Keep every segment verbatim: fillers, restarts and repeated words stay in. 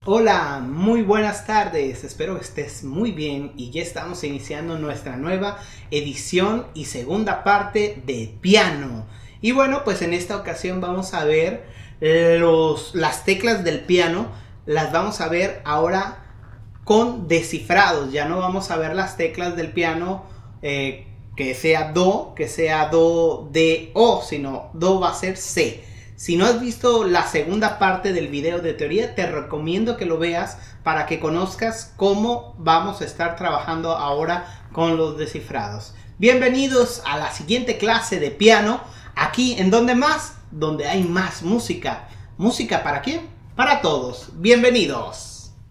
Hola, muy buenas tardes, espero que estés muy bien y ya estamos iniciando nuestra nueva edición y segunda parte de piano. Y bueno, pues en esta ocasión vamos a ver los, las teclas del piano, las vamos a ver ahora con descifrados, ya no vamos a ver las teclas del piano eh, que sea do, que sea do, de, o, sino do va a ser C. Si no has visto la segunda parte del video de teoría, te recomiendo que lo veas para que conozcas cómo vamos a estar trabajando ahora con los descifrados. Bienvenidos a la siguiente clase de piano, aquí en donde más, donde hay más música. ¿Música para quién? Para todos. Bienvenidos.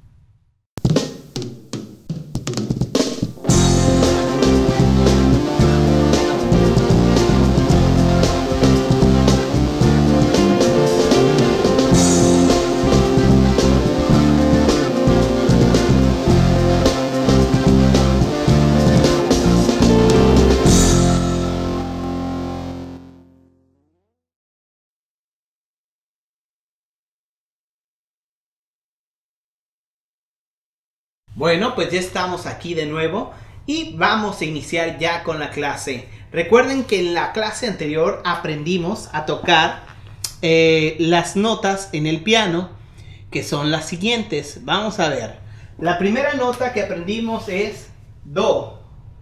Bueno, pues ya estamos aquí de nuevo y vamos a iniciar ya con la clase. Recuerden que en la clase anterior aprendimos a tocar eh, las notas en el piano, que son las siguientes. Vamos a ver. La primera nota que aprendimos es do,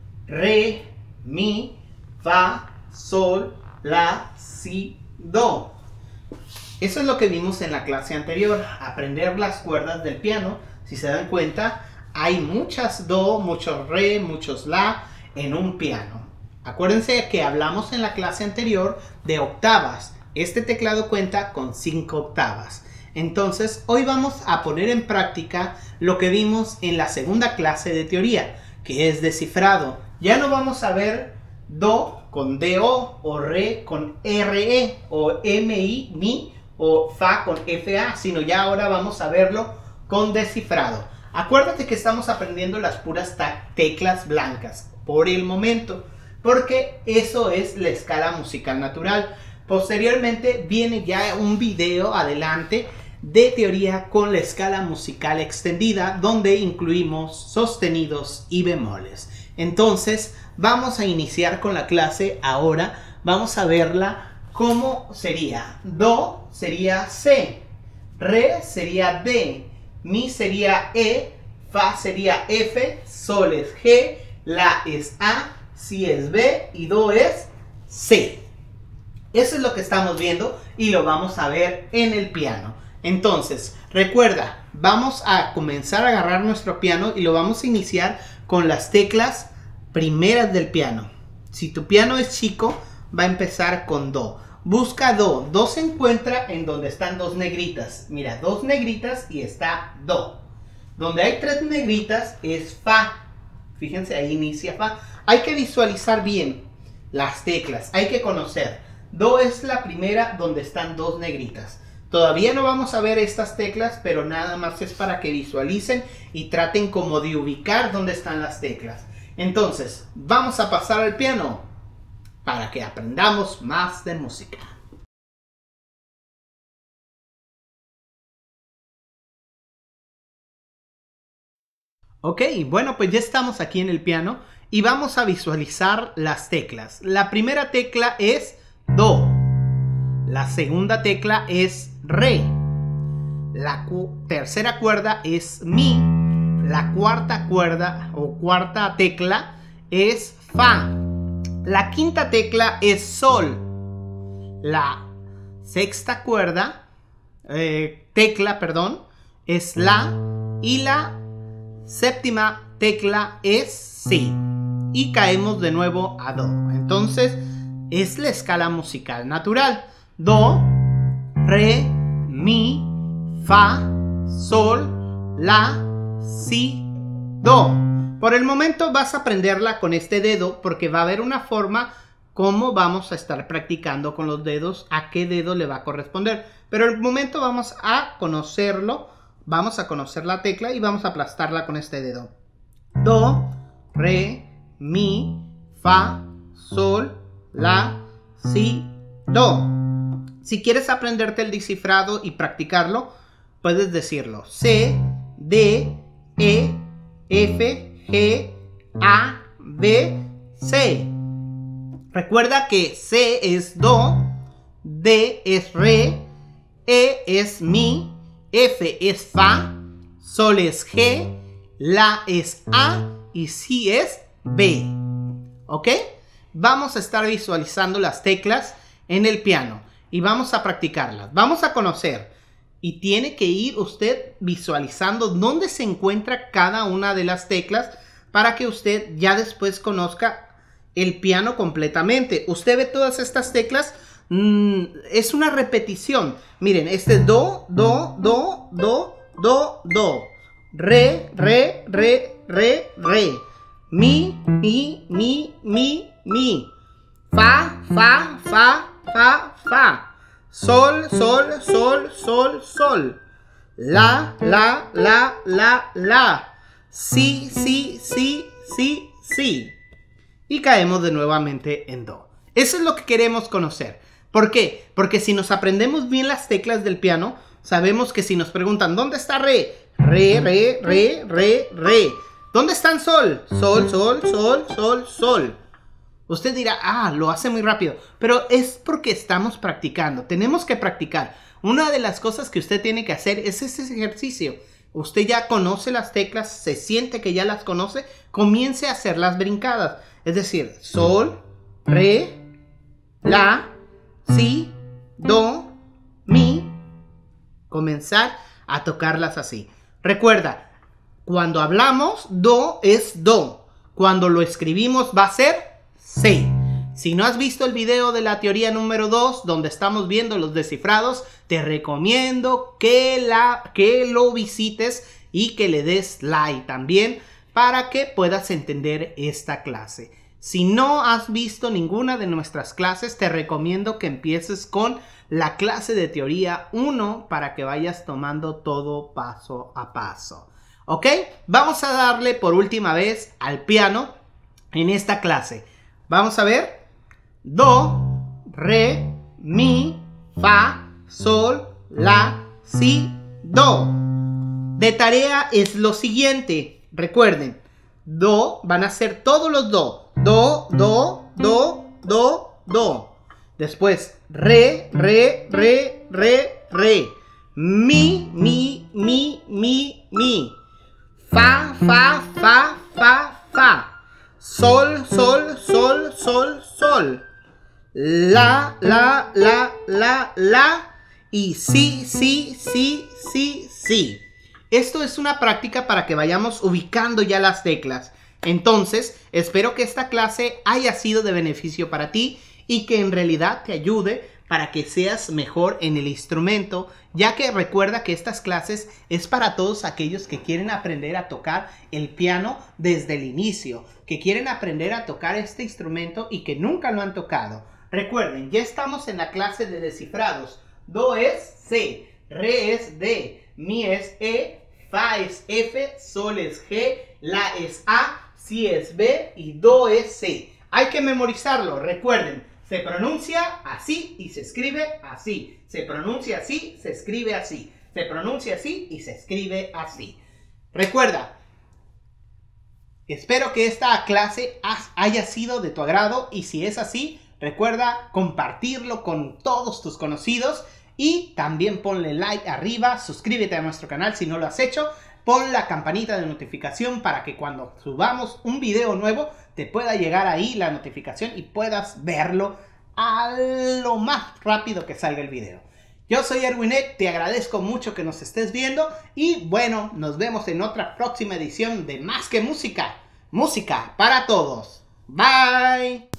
re, mi, fa, sol, la, si, do. Eso es lo que vimos en la clase anterior, aprender las cuerdas del piano. Si se dan cuenta, hay muchas do, muchos re, muchos la en un piano. Acuérdense que hablamos en la clase anterior de octavas. Este teclado cuenta con cinco octavas. Entonces, hoy vamos a poner en práctica lo que vimos en la segunda clase de teoría, que es descifrado. Ya no vamos a ver do con do o re con re o mi, mi o fa con fa, sino ya ahora vamos a verlo con descifrado. Acuérdate que estamos aprendiendo las puras teclas blancas por el momento, porque eso es la escala musical natural. Posteriormente viene ya un video adelante de teoría con la escala musical extendida, donde incluimos sostenidos y bemoles. Entonces vamos a iniciar con la clase ahora. Vamos a verla cómo sería. Do sería C, re sería D, mi sería E, fa sería F, sol es G, la es A, si es B y do es C. Eso es lo que estamos viendo y lo vamos a ver en el piano. Entonces, recuerda, vamos a comenzar a agarrar nuestro piano y lo vamos a iniciar con las teclas primeras del piano. Si tu piano es chico, va a empezar con do. Busca do. Do se encuentra en donde están dos negritas. Mira, dos negritas y está do. Donde hay tres negritas es fa. Fíjense, ahí inicia fa. Hay que visualizar bien las teclas. Hay que conocer. Do es la primera donde están dos negritas. Todavía no vamos a ver estas teclas, pero nada más es para que visualicen y traten como de ubicar dónde están las teclas. Entonces, vamos a pasar al piano para que aprendamos más de música. Ok, bueno, pues ya estamos aquí en el piano y vamos a visualizar las teclas. La primera tecla es do. La segunda tecla es re. La cu- tercera cuerda es mi. La cuarta cuerda o cuarta tecla es fa. La quinta tecla es sol. La sexta cuerda, eh, tecla, perdón, es la. Y la séptima tecla es si. Y caemos de nuevo a do. Entonces, es la escala musical natural. Do, re, mi, fa, sol, la, si, do. Por el momento vas a aprenderla con este dedo porque va a haber una forma como vamos a estar practicando con los dedos a qué dedo le va a corresponder. Pero el momento vamos a conocerlo, vamos a conocer la tecla y vamos a aplastarla con este dedo. Do, re, mi, fa, sol, la, si, do. Si quieres aprenderte el descifrado y practicarlo, puedes decirlo. C, D, E, F, G, A, B, C. Recuerda que C es Do, D es Re, E es Mi, F es Fa, Sol es G, La es A y Si es B. ¿Ok? Vamos a estar visualizando las teclas en el piano y vamos a practicarlas. Vamos a conocer y tiene que ir usted visualizando dónde se encuentra cada una de las teclas para que usted ya después conozca el piano completamente. Usted ve todas estas teclas, mmm, es una repetición. Miren, este es Do, Do, Do, Do, Do, Do. Re, Re, Re, Re, Re. Mi, Mi, Mi, Mi, Mi. Fa, Fa, Fa, Fa, Fa. Sol, Sol, Sol, Sol, Sol. La, La, La, La, La. Si, Si, Si, Si, Si. Y caemos de nuevamente en Do. Eso es lo que queremos conocer. ¿Por qué? Porque si nos aprendemos bien las teclas del piano, sabemos que si nos preguntan ¿dónde está Re? Re, Re, Re, Re, Re. ¿Dónde está Sol? Sol, Sol, Sol, Sol, Sol. Usted dirá, ah, lo hace muy rápido. Pero es porque estamos practicando. Tenemos que practicar. Una de las cosas que usted tiene que hacer es ese ejercicio. Usted ya conoce las teclas, se siente que ya las conoce, comience a hacer las brincadas. Es decir, Sol, Re, La, Si, Do, Mi. Comenzar a tocarlas así. Recuerda, cuando hablamos, Do es Do. Cuando lo escribimos va a ser C. Si no has visto el video de la teoría número dos, donde estamos viendo los descifrados, te recomiendo que, la, que lo visites y que le des like también para que puedas entender esta clase. Si no has visto ninguna de nuestras clases, te recomiendo que empieces con la clase de teoría uno para que vayas tomando todo paso a paso. ¿Ok? Vamos a darle por última vez al piano en esta clase. Vamos a ver. Do, Re, Mi, Fa, Sol, La, Si, Do. De tarea es lo siguiente. Recuerden, Do van a ser todos los Do. Do, Do, Do, Do, Do. Después, Re, Re, Re, Re, Re. Mi, Mi, Mi, Mi, Mi. Fa, Fa, Fa, Fa, Fa. Sol, Sol, Sol, Sol, Sol. La, La, La, La, La. Y Si, Si, Si, Si, Si. Esto es una práctica para que vayamos ubicando ya las teclas. Entonces, espero que esta clase haya sido de beneficio para ti y que en realidad te ayude para que seas mejor en el instrumento, ya que recuerda que estas clases es para todos aquellos que quieren aprender a tocar el piano desde el inicio, que quieren aprender a tocar este instrumento y que nunca lo han tocado. Recuerden, ya estamos en la clase de descifrados. Do es C, Re es D, Mi es E, Fa es F, Sol es G, La es A, Si es B y Do es C. Hay que memorizarlo, recuerden. Se pronuncia así y se escribe así. Se pronuncia así, se escribe así. Se pronuncia así y se escribe así. Recuerda, espero que esta clase haya sido de tu agrado y si es así, recuerda compartirlo con todos tus conocidos y también ponle like arriba, suscríbete a nuestro canal si no lo has hecho, pon la campanita de notificación para que cuando subamos un video nuevo te pueda llegar ahí la notificación y puedas verlo a lo más rápido que salga el video. Yo soy Erwin Eck, te agradezco mucho que nos estés viendo y bueno, nos vemos en otra próxima edición de Más que Música, música para todos. Bye.